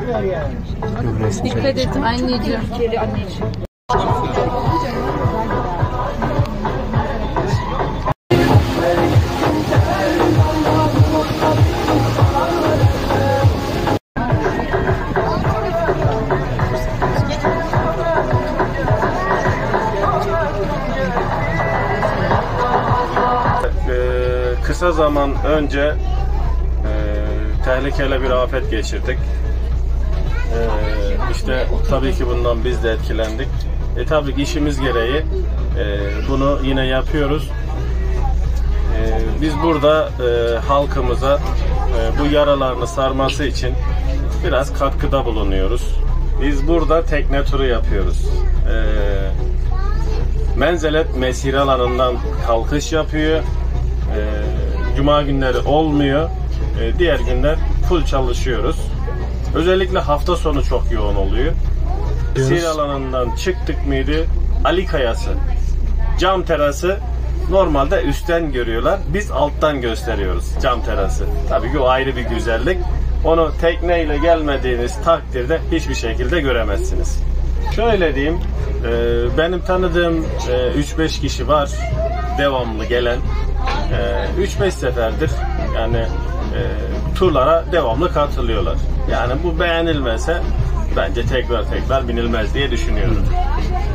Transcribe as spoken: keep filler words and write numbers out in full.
Dikkat et anneciğim. anneciğim. Kısa zaman önce e, tehlikeli bir afet geçirdik. E, işte tabii ki bundan biz de etkilendik. E tabii ki işimiz gereği e, bunu yine yapıyoruz. E, biz burada e, halkımıza e, bu yaralarını sarması için biraz katkıda bulunuyoruz. Biz burada tekne turu yapıyoruz. E, Menzelet mesire alanından kalkış yapıyor. E, Cuma günleri olmuyor. E, diğer günler full çalışıyoruz. Özellikle hafta sonu çok yoğun oluyor. Mesire alanından çıktık mıydı? Ali Kayası, cam terası normalde üstten görüyorlar. Biz alttan gösteriyoruz cam terası. Tabii ki o ayrı bir güzellik. Onu tekneyle gelmediğiniz takdirde hiçbir şekilde göremezsiniz. Şöyle diyeyim, benim tanıdığım üç beş kişi var devamlı gelen. üç beş seferdir yani turlara devamlı katılıyorlar. Yani bu beğenilmese bence tekrar tekrar binilmez diye düşünüyorum.